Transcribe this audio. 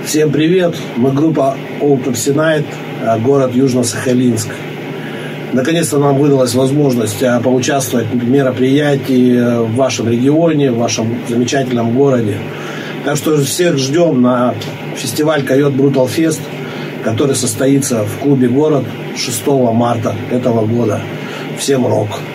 Всем привет! Мы группа Old Pepsi Night, город Южно-Сахалинск. Наконец-то нам выдалась возможность поучаствовать в мероприятии в вашем регионе, в вашем замечательном городе. Так что всех ждем на фестиваль Койот Brutal Fest, который состоится в клубе «Город» 6 марта этого года. Всем рок!